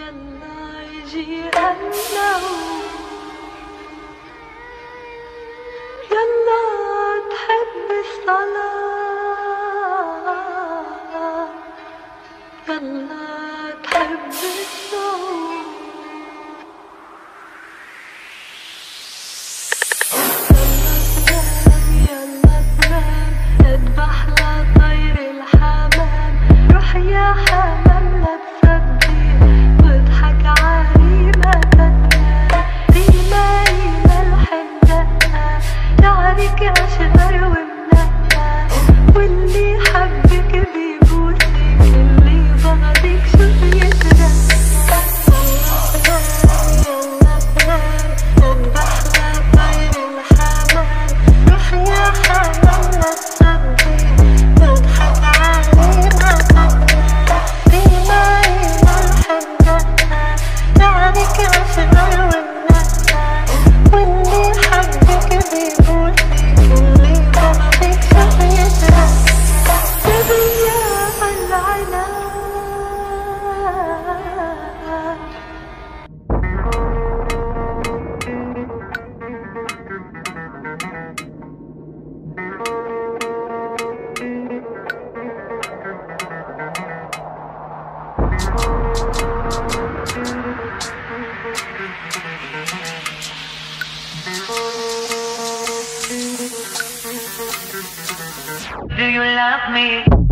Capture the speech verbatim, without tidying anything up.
يلا يجي هالنوم، يلا تحب الصلاة، يلا تحب الصوم. يلا تنام اذبح لطير الحمام، روح يا حمام لا تصدي واضحك عالي ما تنام، ريما ريما الحدقة شعرك أشقر ومنقى، واللي حبك بيبوسك اللي بغضك شو بيترقى. يلا تنام اذبح لطير الحمام، روح يا حمام لا تصدي واضحك عالي ما تنام، ريما ريما الحدقة شعرك أشقر ومنقى، واللي حبك بيبوسك اللي بغضك شو بيترقى. بضياء العنان Do you love me?